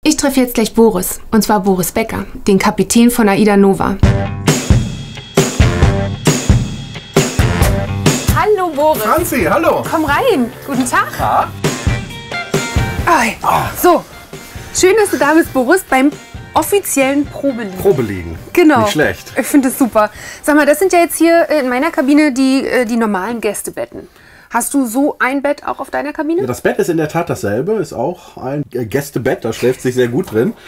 Ich treffe jetzt gleich Boris, und zwar Boris Becker, den Kapitän von AIDA Nova. Hallo Boris. Franzi, hallo. Komm rein. Guten Tag. Ja? So, schön, dass du da bist, Boris, beim offiziellen Probeliegen. Probeliegen. Genau. Nicht schlecht. Ich finde das super. Sag mal, das sind ja jetzt hier in meiner Kabine die normalen Gästebetten. Hast du so ein Bett auch auf deiner Kabine? Ja, das Bett ist in der Tat dasselbe, ist auch ein Gästebett, da schläft sich sehr gut drin.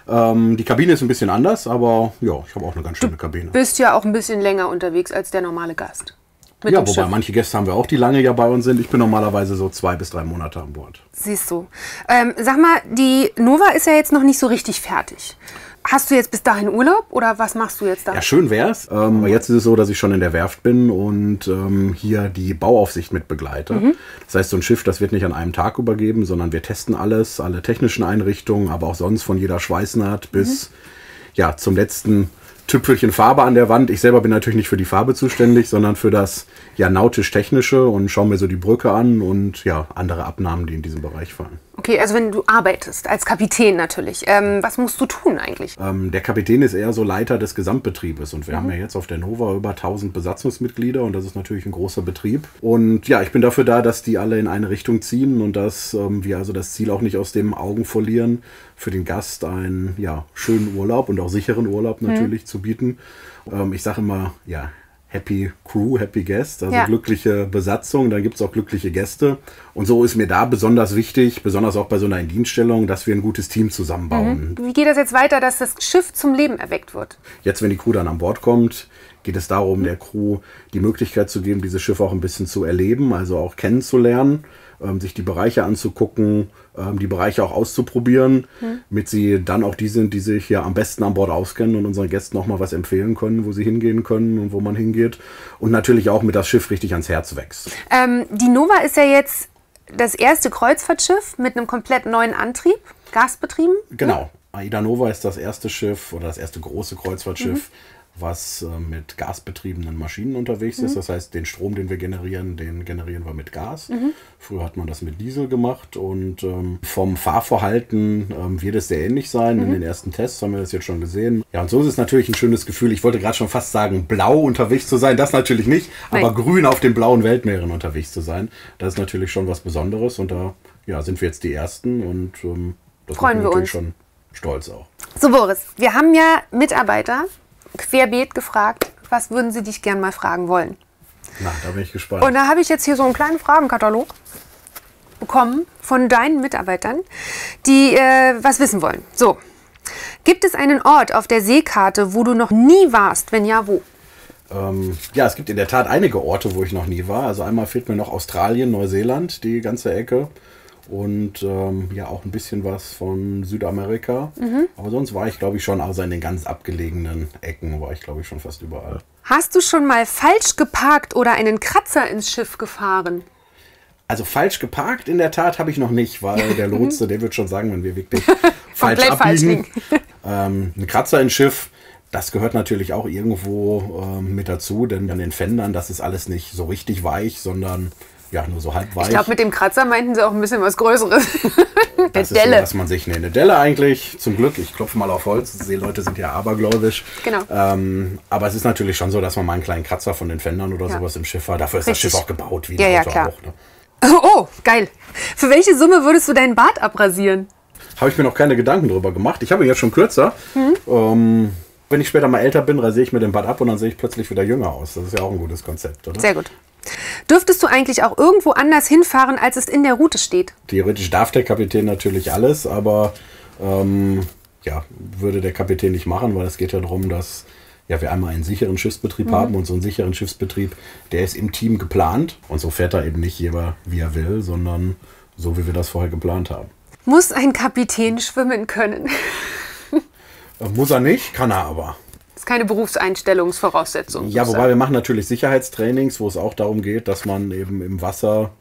Die Kabine ist ein bisschen anders, aber ja, ich habe auch eine ganz schöne Kabine. Du bist ja auch ein bisschen länger unterwegs als der normale Gast. Mit Ja, dem wobei Schiff. manche Gäste haben wir auch, die lange ja bei uns sind. Ich bin normalerweise so 2 bis 3 Monate an Bord. Siehst du. Sag mal, die Nova ist ja jetzt noch nicht so richtig fertig. Hast du jetzt bis dahin Urlaub oder was machst du jetzt da? Ja, schön wär's. Aber jetzt ist es so, dass ich schon in der Werft bin und hier die Bauaufsicht mit begleite. Das heißt, so ein Schiff, das wird nicht an einem Tag übergeben, sondern wir testen alles, alle technischen Einrichtungen, aber auch sonst von jeder Schweißnaht bis ja, zum letzten Tüpfelchen Farbe an der Wand. Ich selber bin natürlich nicht für die Farbe zuständig, sondern für das ja, nautisch-technische und schaue mir so die Brücke an und ja, andere Abnahmen, die in diesem Bereich fallen. Okay, also wenn du arbeitest, als Kapitän natürlich, was musst du tun eigentlich? Der Kapitän ist eher so Leiter des Gesamtbetriebes und wir haben ja jetzt auf der Nova über 1000 Besatzungsmitglieder und das ist natürlich ein großer Betrieb. Und ja, ich bin dafür da, dass die alle in eine Richtung ziehen und dass wir also das Ziel auch nicht aus den Augen verlieren, für den Gast einen ja, schönen Urlaub und auch sicheren Urlaub natürlich zu bieten. Ich sage immer, ja, Happy Crew, Happy Guest, also glückliche Besatzung, dann gibt es auch glückliche Gäste. Und so ist mir da besonders wichtig, besonders auch bei so einer Indienststellung, dass wir ein gutes Team zusammenbauen. Wie geht das jetzt weiter, dass das Schiff zum Leben erweckt wird? Jetzt, wenn die Crew dann an Bord kommt, geht es darum, der Crew die Möglichkeit zu geben, dieses Schiff auch ein bisschen zu erleben, also auch kennenzulernen, sich die Bereiche anzugucken, die Bereiche auch auszuprobieren, damit sie dann auch die sind, die sich ja am besten an Bord auskennen und unseren Gästen auch mal was empfehlen können, wo sie hingehen können und wo man hingeht. Und natürlich auch mit das Schiff richtig ans Herz wächst. Die Nova ist ja jetzt das erste Kreuzfahrtschiff mit einem komplett neuen Antrieb, gasbetrieben. Genau. AIDA Nova ist das erste Schiff oder das erste große Kreuzfahrtschiff, was mit gasbetriebenen Maschinen unterwegs ist. Das heißt, den Strom, den wir generieren, den generieren wir mit Gas. Früher hat man das mit Diesel gemacht und vom Fahrverhalten wird es sehr ähnlich sein. In den ersten Tests haben wir das jetzt schon gesehen. Ja, und so ist es natürlich ein schönes Gefühl. Ich wollte gerade schon fast sagen, blau unterwegs zu sein. Das natürlich nicht, aber grün auf den blauen Weltmeeren unterwegs zu sein. Das ist natürlich schon was Besonderes und da ja, sind wir jetzt die Ersten und das Freuen macht wir natürlich uns. schon stolz auch. So Boris, wir haben ja Mitarbeiter querbeet gefragt, was würden sie dich gern mal fragen wollen? Na, da bin ich gespannt. Und da habe ich jetzt hier so einen kleinen Fragenkatalog bekommen von deinen Mitarbeitern, die was wissen wollen. So, gibt es einen Ort auf der Seekarte, wo du noch nie warst? Wenn ja, wo? Ja, es gibt in der Tat einige Orte, wo ich noch nie war. Also einmal fehlt mir noch Australien, Neuseeland, die ganze Ecke. Und ja, auch ein bisschen was von Südamerika. Aber sonst war ich, glaube ich, schon, außer in den ganz abgelegenen Ecken, war ich, glaube ich, schon fast überall. Hast du schon mal falsch geparkt oder einen Kratzer ins Schiff gefahren? Also falsch geparkt in der Tat habe ich noch nicht, weil der Lotse, der wird schon sagen, wenn wir wirklich falsch Komplett falsch abbiegen. Ein Kratzer ins Schiff, das gehört natürlich auch irgendwo mit dazu, denn an den Fendern, das ist alles nicht so richtig weich, sondern ja, nur so halb weich. Ich glaube, mit dem Kratzer meinten sie auch ein bisschen was Größeres. Das ist so, dass man sich eine Delle eigentlich, zum Glück, ich klopfe mal auf Holz, Seeleute sind ja abergläubisch. Genau. Aber es ist natürlich schon so, dass man mal einen kleinen Kratzer von den Fendern oder sowas im Schiff hat. Dafür ist das Schiff auch gebaut, wie ein Auto klar. auch. Ne? Oh, geil. Für welche Summe würdest du deinen Bart abrasieren? Habe ich mir noch keine Gedanken drüber gemacht. Ich habe ihn jetzt schon kürzer. Wenn ich später mal älter bin, rasiere ich mir den Bart ab und dann sehe ich plötzlich wieder jünger aus. Das ist ja auch ein gutes Konzept, oder? Sehr gut. Dürftest du eigentlich auch irgendwo anders hinfahren, als es in der Route steht? Theoretisch darf der Kapitän natürlich alles, aber ja, würde der Kapitän nicht machen, weil es geht ja darum, dass ja, wir einmal einen sicheren Schiffsbetrieb haben und so einen sicheren Schiffsbetrieb, der ist im Team geplant und so fährt er eben nicht jeder, wie er will, sondern so, wie wir das vorher geplant haben. Muss ein Kapitän schwimmen können? Muss er nicht, kann er aber. Das ist keine Berufseinstellungsvoraussetzung. Ja, wobei wir machen natürlich Sicherheitstrainings, wo es auch darum geht, dass man eben im Wasser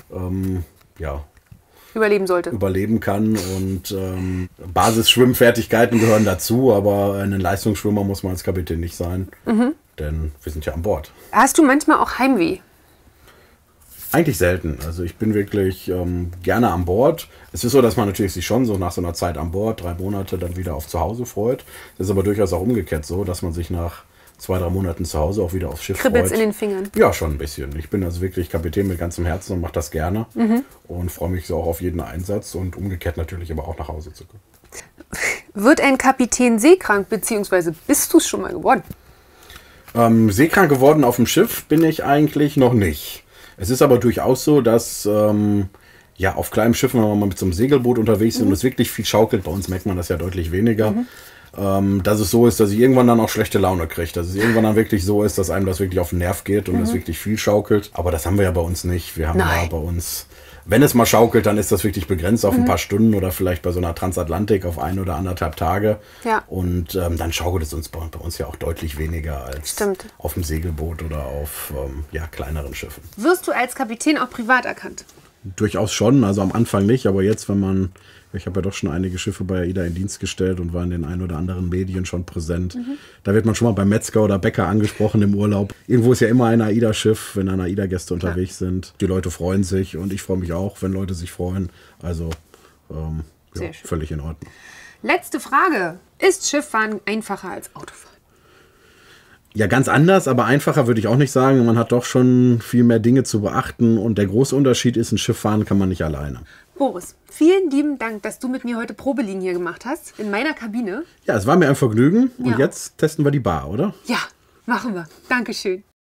ja, überleben kann und Basisschwimmfertigkeiten gehören dazu, aber ein Leistungsschwimmer muss man als Kapitän nicht sein, denn wir sind ja an Bord. Hast du manchmal auch Heimweh? Eigentlich selten. Also ich bin wirklich gerne an Bord. Es ist so, dass man natürlich sich schon so nach so einer Zeit an Bord, 3 Monate, dann wieder auf zu Hause freut. Es ist aber durchaus auch umgekehrt so, dass man sich nach 2, 3 Monaten zu Hause auch wieder aufs Schiff Kribbelt's freut. in den Fingern? Ja, schon ein bisschen. Ich bin also wirklich Kapitän mit ganzem Herzen und mache das gerne. Und freue mich so auch auf jeden Einsatz und umgekehrt natürlich aber auch nach Hause zu kommen. Wird ein Kapitän seekrank, beziehungsweise bist du es schon mal geworden? Seekrank geworden auf dem Schiff bin ich eigentlich noch nicht. Es ist aber durchaus so, dass ja auf kleinen Schiffen, wenn wir mal mit so einem Segelboot unterwegs sind und es wirklich viel schaukelt, bei uns merkt man das ja deutlich weniger, dass es so ist, dass ich irgendwann dann auch schlechte Laune kriege. Dass es irgendwann dann wirklich so ist, dass einem das wirklich auf den Nerv geht und es wirklich viel schaukelt. Aber das haben wir ja bei uns nicht. Wir haben ja bei uns, wenn es mal schaukelt, dann ist das wirklich begrenzt auf ein paar Stunden oder vielleicht bei so einer Transatlantik auf 1 oder 1,5 Tage. Ja. Und dann schaukelt es uns bei uns ja auch deutlich weniger als auf dem Segelboot oder auf ja, kleineren Schiffen. Wirst du als Kapitän auch privat erkannt? Durchaus schon, also am Anfang nicht, aber jetzt, ich habe ja doch schon einige Schiffe bei AIDA in Dienst gestellt und war in den ein oder anderen Medien schon präsent. Da wird man schon mal beim Metzger oder Bäcker angesprochen im Urlaub. Irgendwo ist ja immer ein AIDA-Schiff, wenn AIDA-Gäste unterwegs sind. Die Leute freuen sich und ich freue mich auch, wenn Leute sich freuen. Also ja, völlig in Ordnung. Letzte Frage. Ist Schifffahren einfacher als Autofahren? Ja, ganz anders, aber einfacher würde ich auch nicht sagen. Man hat doch schon viel mehr Dinge zu beachten und der große Unterschied ist, ein Schiff fahren kann man nicht alleine. Boris, vielen lieben Dank, dass du mit mir heute Probeliegen hier gemacht hast, in meiner Kabine. Ja, es war mir ein Vergnügen und jetzt testen wir die Bar, oder? Ja, machen wir. Dankeschön.